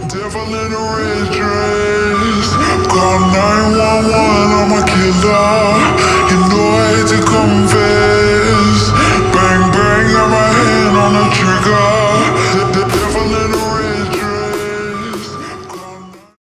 Devil in a red dress. Call 911, I'm a killer.